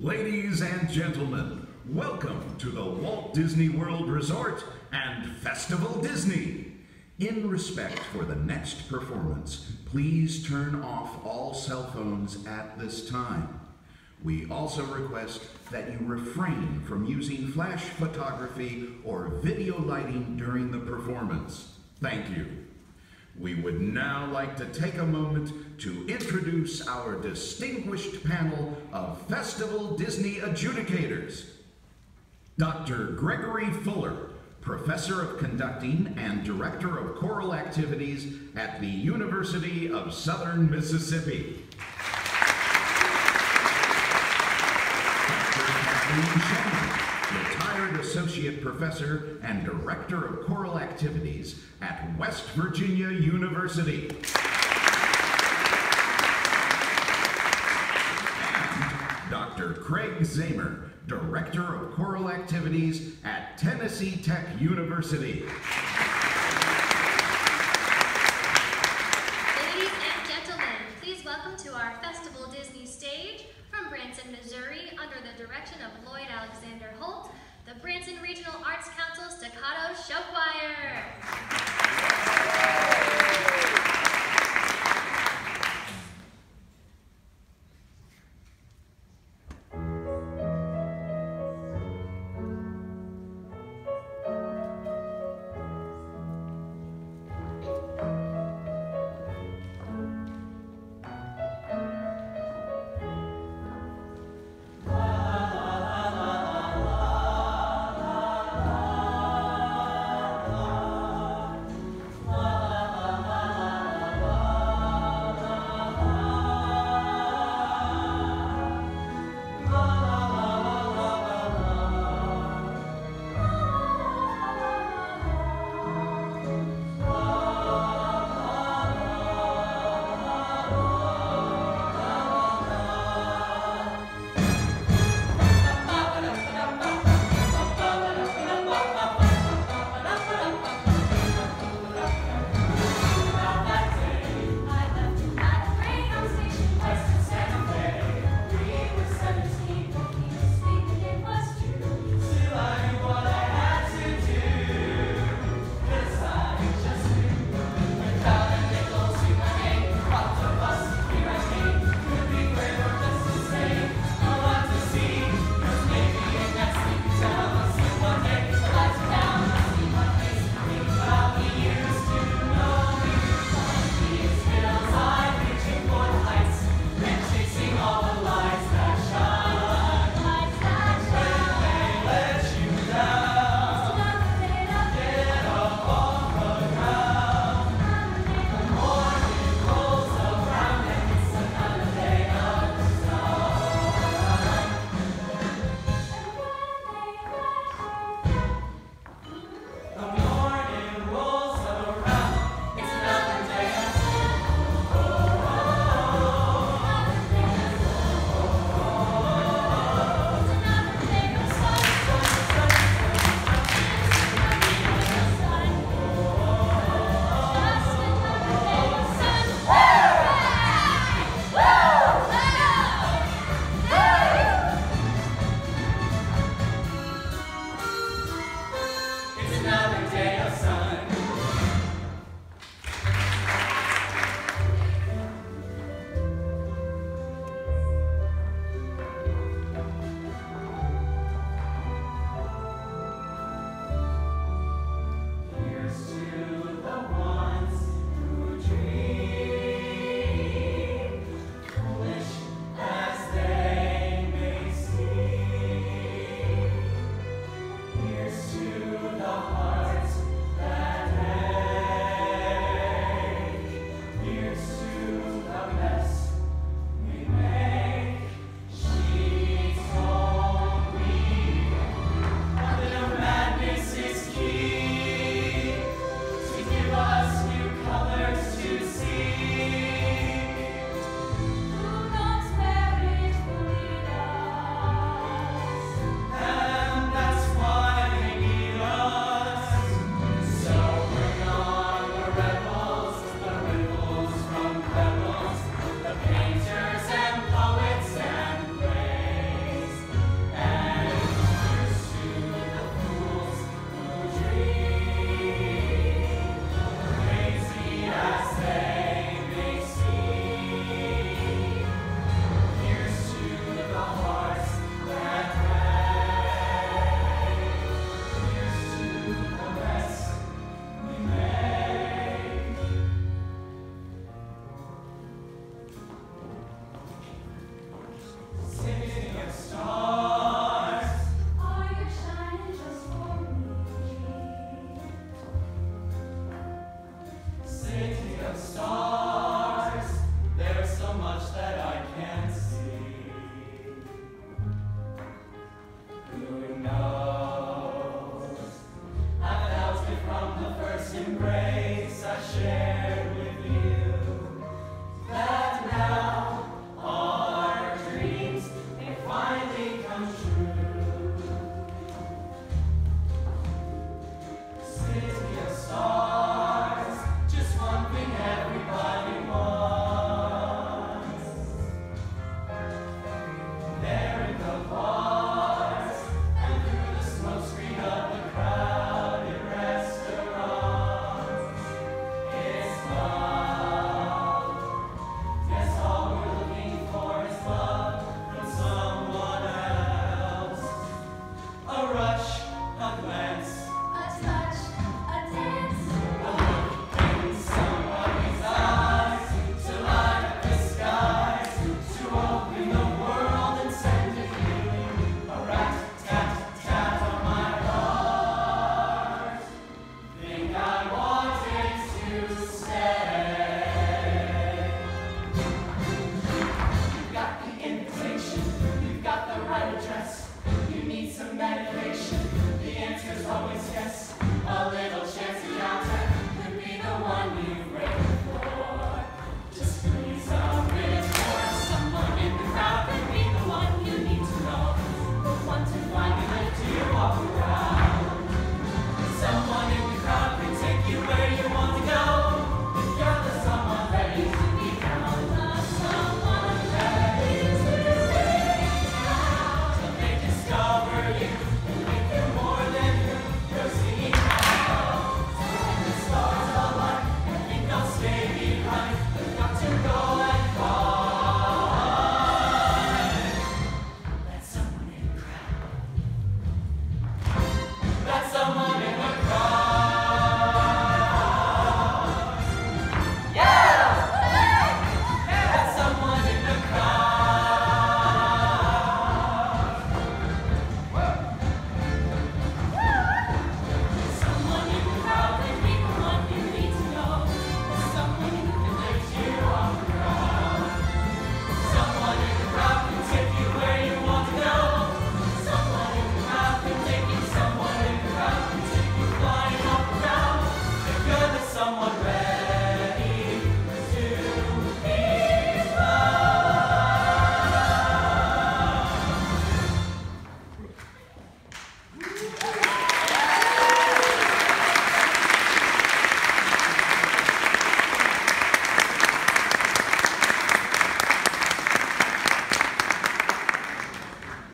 Ladies and gentlemen, welcome to the Walt Disney World Resort and Festival Disney. In respect for the next performance, please turn off all cell phones at this time. We also request that you refrain from using flash photography or video lighting during the performance. Thank you. We would now like to take a moment to introduce our distinguished panel of Festival Disney adjudicators. Dr. Gregory Fuller, Professor of Conducting and Director of Choral Activities at the University of Southern Mississippi. Dr. Kathleen Shannon, Retired Associate Professor and Director of Choral Activities at West Virginia University. And Dr. Craig Zamer, Director of Choral Activities at Tennessee Tech University.